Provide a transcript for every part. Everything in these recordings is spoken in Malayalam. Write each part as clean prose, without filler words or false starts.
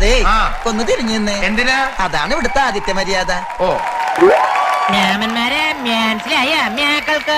അതെ ഒന്ന് തിരിഞ്ഞു നിന്നേ. എന്തിനാ? അതാണ് ഇവിടുത്തെ ആദിത്യ മര്യാദ. ഓ മ്യാമന്മാരെ മനസ്സിലായ മ്യാക്കൾക്ക്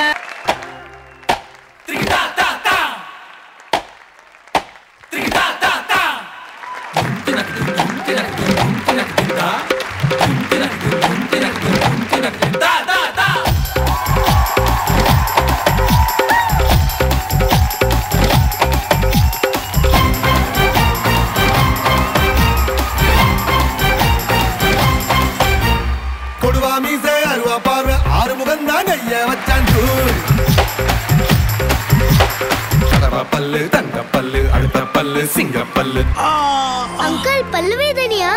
പല്ല് തങ്കപ്പല്ല് അടുത്ത പല്ല് സിംഗപ്പല്ല് അങ്കിൾ പല്ല് വേദനയാ?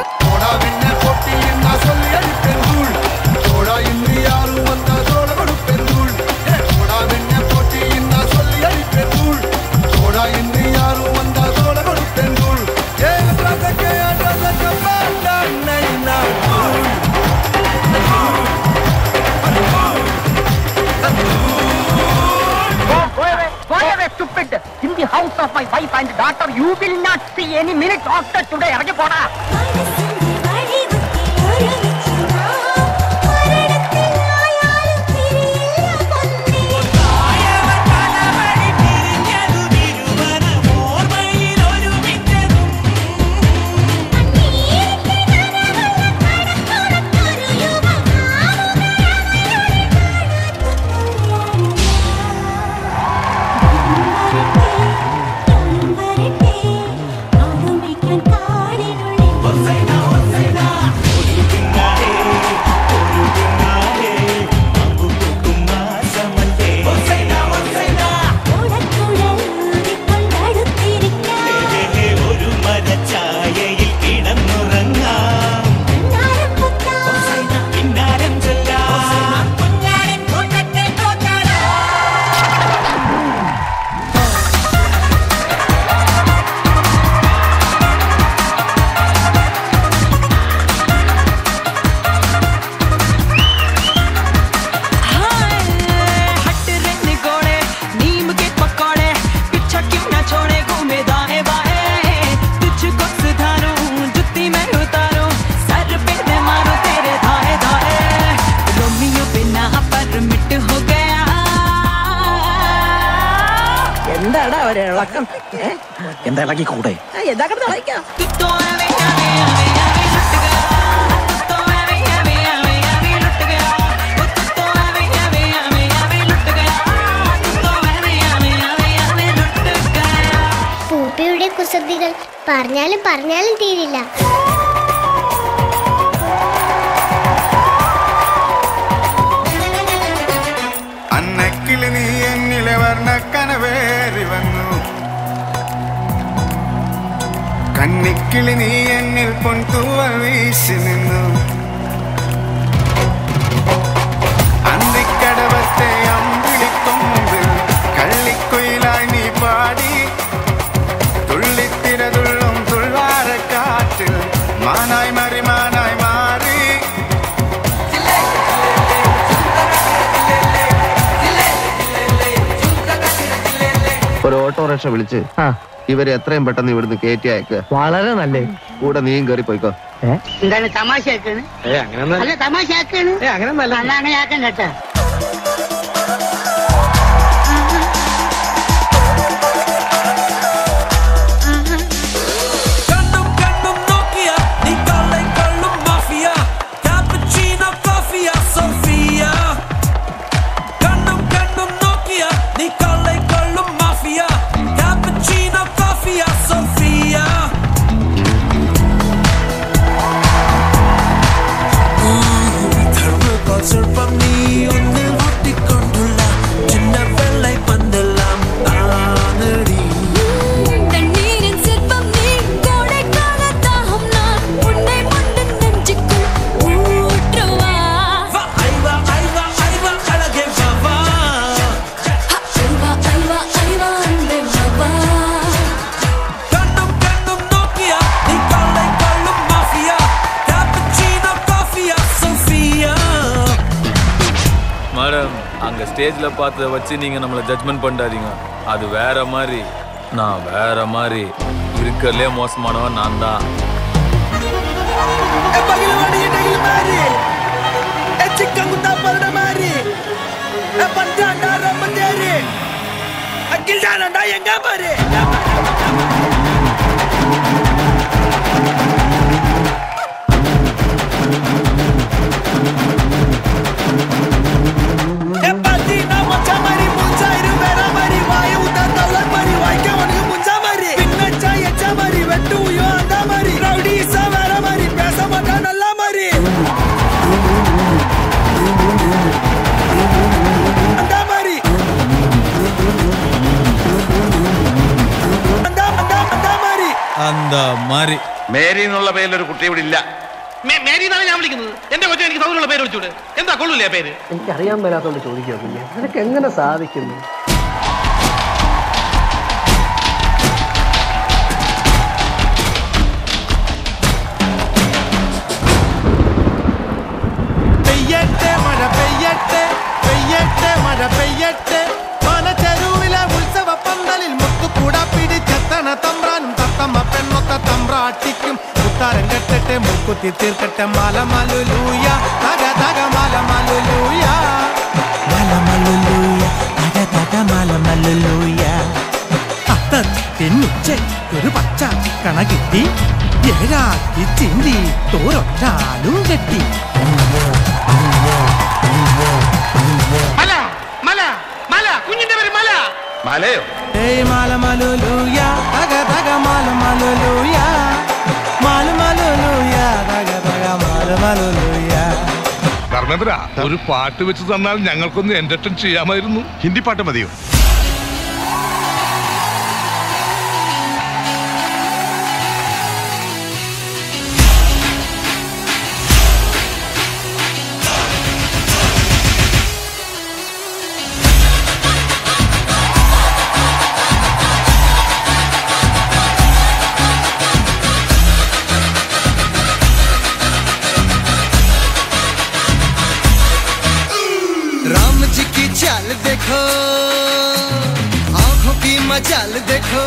In the house of my wife and daughter, you will not see any minute after today. Arge poda. എന്താ ഇളകി കൂടെ? പൂപ്പയുടെ കുസൃതികൾ പറഞ്ഞാലും പറഞ്ഞാലും തീരില്ല. അന്നക്കിളി നീ എന്നിലെ വർണ്ണക്കനവേറി വന്നു, കന്നിക്കിളി നീ എന്നിൽ പൊൻതൂവൽ വീശി നിന്നു. അന്തിക്കടവത്തെ അമ്പിളിക്കൊമ്പിൽ കള്ളിക്കുയിലായി നീ പാടി, തുള്ളിത്തിരതുള്ളും തുൾവാരക്കാറ്റിൽ മാനായി മറിമാനായി മാറി. ഒരു ഓട്ടോറിക്ഷ വിളിച്ച് ഇവരെ എത്രയും പെട്ടെന്ന് ഇവിടുന്ന് കയറ്റി അയക്കുക. വളരെ നല്ലേ. കൂടെ നീയും കയറി പോയിക്കോ. എന്താണ് തമാശയാക്കാണ്? അല്ല തമാശയാക്കാണ്. അങ്ങനെ ആക്കാൻ കേട്ടാ. ஸ்டேஜ்ல பார்த்ததை வச்சு நீங்க நம்மளை ஜட்ஜ்மெண்ட் பண்ணாதீங்க. அது வேற மாதிரி, நான் வேற மாதிரி. இருக்கறதுலே மோசமானவன் நான் தான். മേരി എന്നുള്ള പേരിലൊരു കുട്ടി ഇവിടെ ഇല്ല. മേരി എന്നാണ് ഞാൻ വിളിക്കുന്നത്. എന്റെ കൊച്ചു എനിക്ക് സൗകര്യമുള്ള പേര് വിളിച്ചൂടെ? എന്താ കൊള്ളൂല്ലേ പേര്? എനിക്ക് അറിയാൻ മേലാത്തോണ്ട് ചോദിക്കുക. നിനക്ക് എങ്ങനെ സാധിക്കുന്നു? പെയ്യട്ടെ മഴ പെയ്യട്ടെ പെയ്യട്ടെ മഴ പെയ്യട്ടെ മനച്ചെരുവിലെ ഉത്സവ പന്തലിൽ മുത്തുകൂട പിടിച്ചെത്തണ തമ്പ്രാനും തത്തമ്മ പെണ്ണൊത്ത തമ്പ്രാട്ടിക്കും മുത്താരം കെട്ടട്ടെ മുക്കുത്തി തീർക്കട്ടെ മലമലുലൂയ തക തക മലമലുലൂയ മലമലുലൂയ തക തക മലമലുലൂയ. അത്തത്തിനുച്ച ഒരു പച്ച കണ കിട്ടി ഏഴാക്കി ചിന്തി തോരൊറ്റാലും കെട്ടി. മല മല മല കുഞ്ഞിന്റെ പേര് മല. മലയോ? ഏയ് മലമലുലൂയ തക തക മലമലുലൂയ മലമലുലൂയ തക തക മലമലുലൂയ. ധർമ്മേന്ദ്ര, ഒരു പാട്ട് വെച്ച് തന്നാൽ ഞങ്ങൾക്കൊന്ന് എന്റർടൈൻ ചെയ്യാമായിരുന്നു. ഹിന്ദി പാട്ട് മതിയോ? राम जी की चाल देखो, आंखों की मचाल देखो,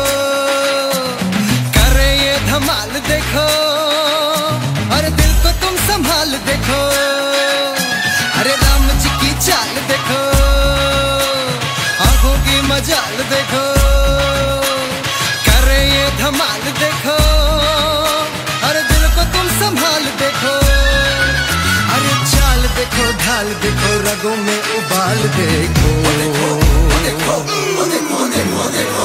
करे ये धमाल देखो, अरे दिल को तुम संभाल देखो. अरे राम जी की चाल देखो, आंखों की मचाल देखो, करे ये धमाल देखो, अरे दिल को तुम संभाल देखो. अरे चाल देखो ढाल देखो रगों में उबाल देखो. देखो देखो देखो देखो देखो.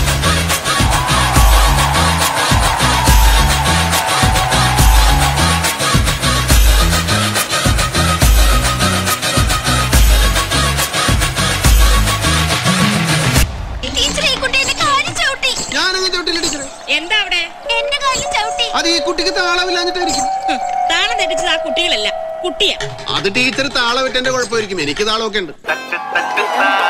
എന്താ അവിടെ? എന്റെ കാലിൽ ചവിട്ടി. അത് ഈ കുട്ടിക്ക് താളമില്ലാഞ്ഞിട്ടായിരിക്കും. താളം തെറ്റിച്ചത് ആ കുട്ടികളല്ല, കുട്ടിയാ. അത് ടീച്ചർ താളം വിട്ടെന്റെ കുഴപ്പമായിരിക്കും. എനിക്ക് താളമൊക്കെ ഉണ്ട്.